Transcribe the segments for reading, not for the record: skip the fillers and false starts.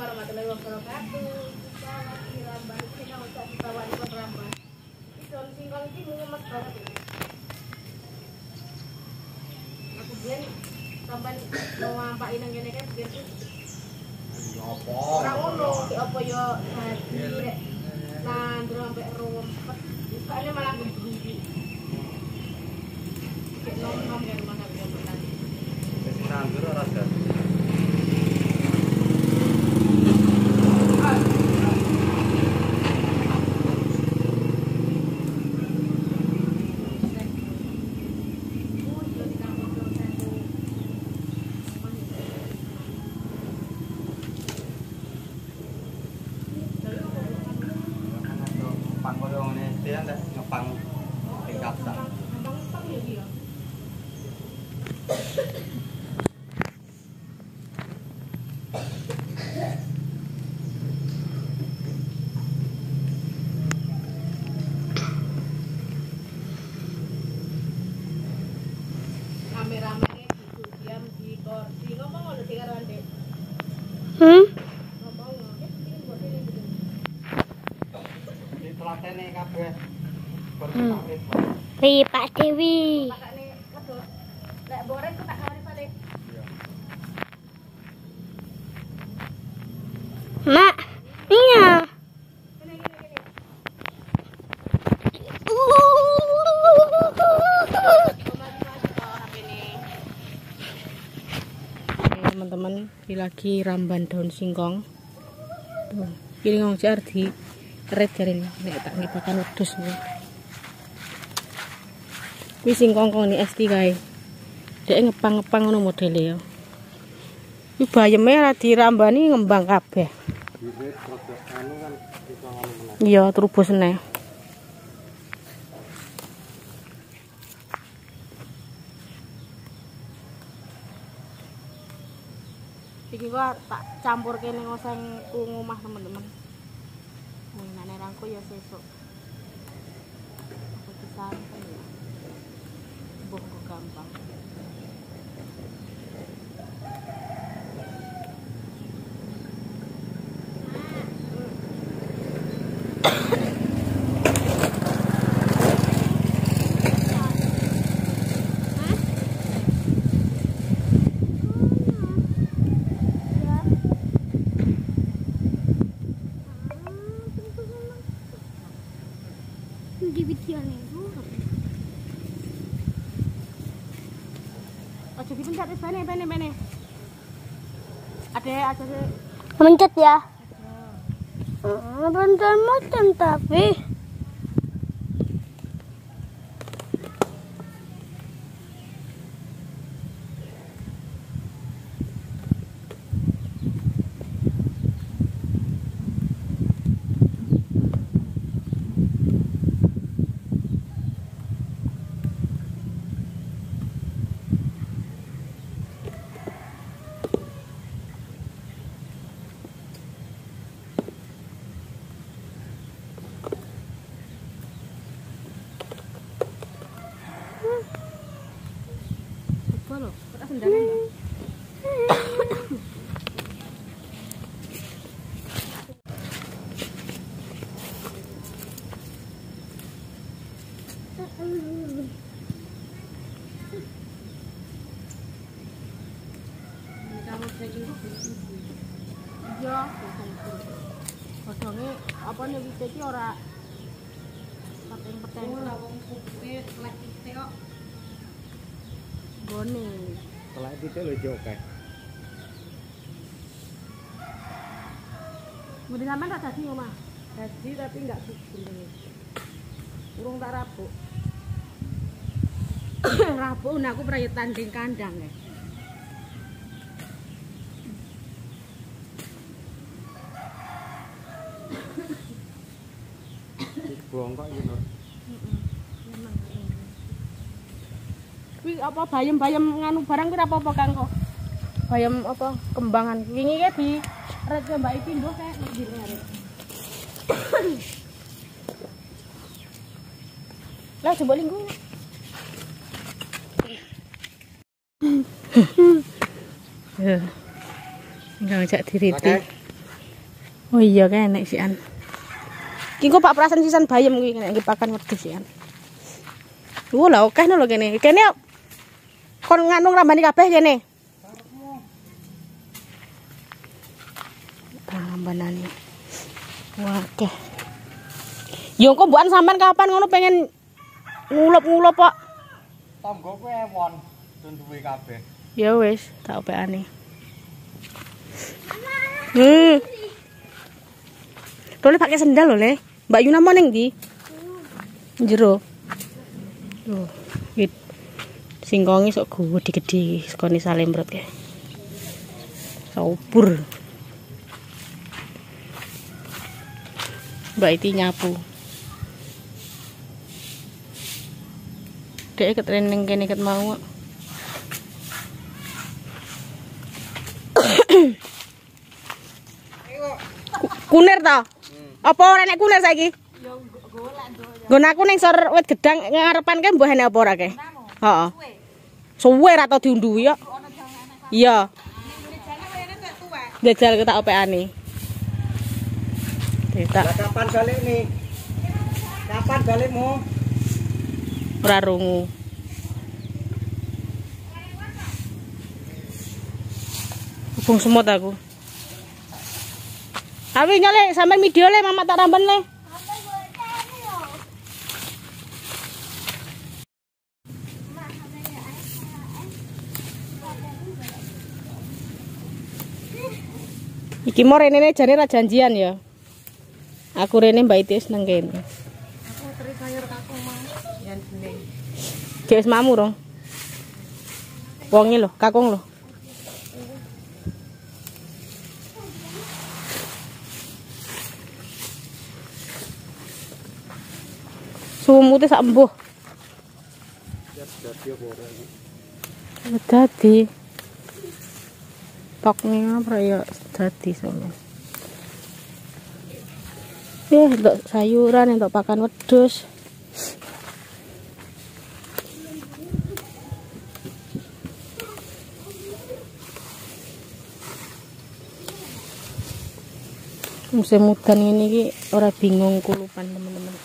warahmatullahi wabarakatuh. Kita lagi Ramban, kita ucap kita wali Ramban. Ini daun singkong ini ngemes banget ini. Aku biar sampai mau ngampain yang gini kan biar orang ngono si apa yo jadi nandur sampai rumput. Bukannya malah gembung. Kayak nom-nom kan mana bisa makan. Nandur ora ada. Ngepang tingkat sak. Rame-rame gitu diam di kursi ngomong udah tiga ronde. Ngomong Ini telatene kabeh. Ri Pak Dewi. Makane wedok. Lek boreng tak kawani balik. Mak, iya. Gini. Teman-teman, ini lagi ramban daun singkong. Tuh, ini ngongjar di keret jari ini. Nek tak ngibakan wedhus ini. Kuwi singkong ini SD kae. Dek ngepang-ngepang ngono modele ya. Kuwi bayeme ra dirambani ngembang kabeh. Iya, terubus neh. Iki kok tak campurke ning oseng omah teman-teman. Nek nerangku ya sesuk. Aku disanten ya. Bongko gampang. Di video itu. Aja dipencet wis bene. Ade aja sih. Mencet ya. Bentar macam tapi. Loh, kok sendangan ya? Kamu daging kok iya, godhonge apa nek wite iki ora peteng-peteng. Ora wong putih lek wite kok gone. Setelah itu lho jokek. Kemudian sampean tak dadi omah. Dadi tapi enggak subur. Urung tak rabuk. Rabuk nah aku pernah tanding kandang ya. Bongkok iki Nur. Kuwi apa bayam-bayam nganu barang kuwi apa-apa Kang kok. Bayam apa kembangan. Wingi ki di ret Mbak iki mbok kayak ngene arek. Lah coba linggu. Ya. Enggak ngajak diriti. Oh iya kan enek sian. Ki kok Pak Prasen sisan bayem kuwi nek pakan wedhus sian. Lho akeh lho kene. Kene kon nganu ngrambani kabeh kene. Tambanane. Wah, akeh. Yo kok mbukan sampean kapan ngono pengen ngulup-ngulup kok. Tanggoku ewon den duwe kabeh. Ya wis, tak opekane. Tole pakai sendal lho, Le. Mbak Yuna mau ning ndi? Jero. Loh, wit. Singkonge sok gede-gede sekone salembrot kae. Saubur. Mbak Iti nyapu. Dek ketraining kene ket mau. Kunir ta? Apa ora nek kunir saiki? Yo golek nduk. Nggon aku ning sor wit gedang ngarepan ke mbah ene apa ora ke? Heeh. Suwe ra tau diunduhi yo. Iya. Jajal tak opekane. Lah kapan balik nih? Kapan balikmu? Ora rungu. Hubung semut aku. Awi nyole sampe video le mama tak ramben le. Iki mau rene jane ra janjian ya. Aku rene Mbak Iti seneng kene. Aku teri sayur kakung mang. Yen bening. Wis mamu rong. Wonge lho, kakung lho. Sumute sak embuh. Dadi. Toknya apa ya dadi sono. Untuk sayuran, untuk pakan wedhus. Musim udan ini ki ora bingung kulupan teman-teman.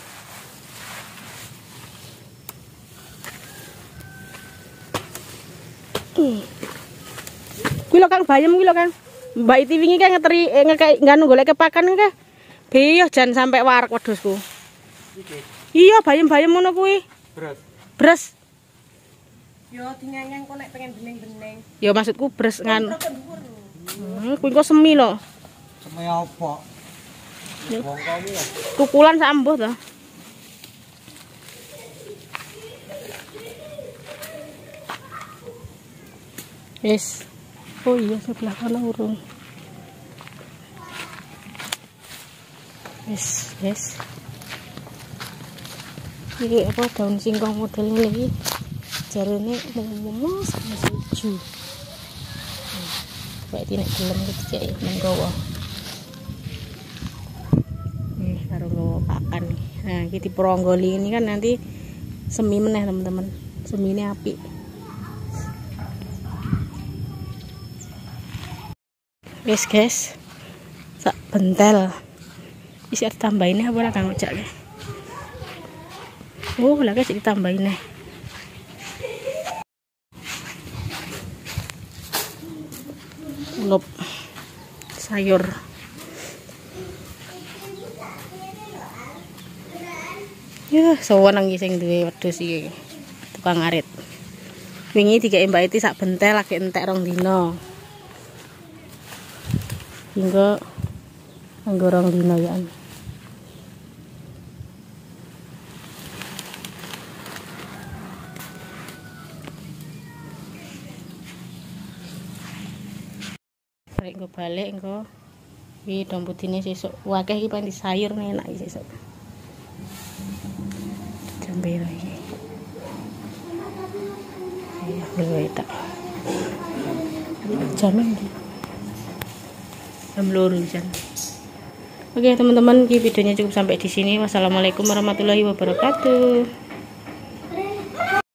Kuwi lho Kang bayem kuwi lho Kang. Mbak Iti wingi kan ngeteri nganu golek kepakan ke. Biyo jan sampai warak wedhusku. Iya bayem-bayem ngono kuwi. Bres. Yo dingeng kok nek pengen bening-bening. Ya maksudku bres ngan. Kuwi kok semi lho. Semi apa? Wong kami ya. Tukulan sak embuh to. Yes. Oh iya sebelah kanan urung. Yes. Ini apa daun singkong model ini lagi. Jarene mau sama hijau. Kayak tidak gelem gitu kayak menggawa. Nih karo nggawa pakan. Nah, kita peronggoli ini kan nanti semi meneh teman-teman. Semi ini api. Guys, sak bentel. Isi tambahin apa lah Kang Ojak. Oh, lah guys ditambahin nih. Lop sayur. Ya, sowan nang sing duwe wedhus iki. Tukang arit. Wingi dikeki Mbak Iti sak bentel lagi entek 2 dina. Hingga anggorong dina ya. Rek go balik engko wi domputine sesuk. Wakeh iki pengen sayur enak iki sesuk. Jambira iki. Ya, lho tak. Jamin iki. Jam Oke teman-teman, videonya cukup sampai di sini. Wassalamualaikum warahmatullahi wabarakatuh.